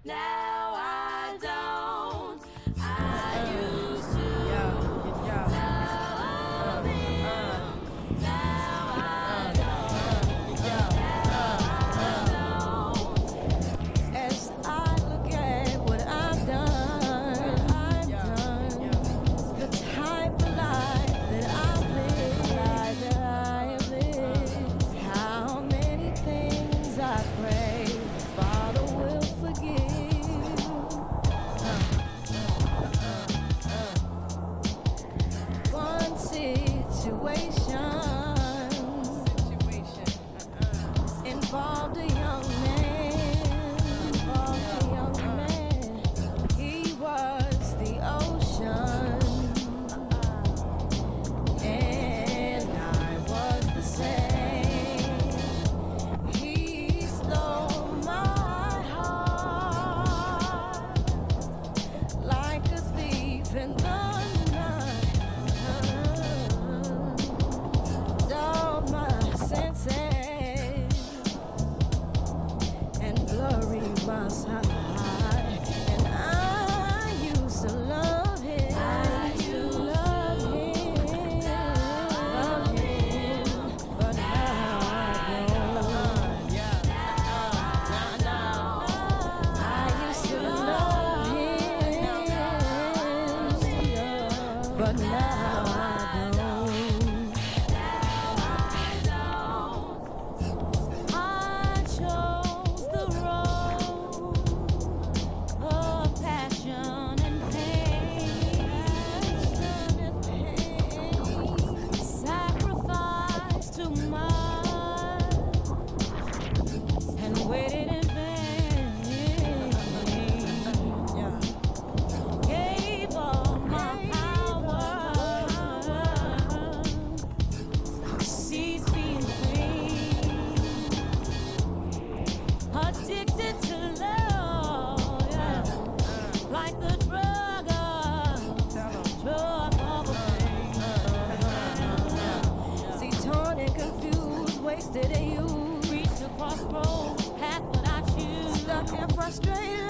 Now I don't. I used to love him. Now I don't. As I look at what I've done, the type of life that I've lived, how many things I pray Father will forgive. One situation involved a young man. He was the ocean, and I was the same. He stole my heart like a thief in the night. Dulled my senses and blurry my sight. And I used to love him. But now I don't. I used to love him, but now I don't. I chose the road of passion and pain, sacrificed too much and waited in vain. Gave all my power, ceased being free, addicted to love, like the drug of pain. See, torn and confused, wasted and used, reached a crossroads, path without you, stuck and frustrated.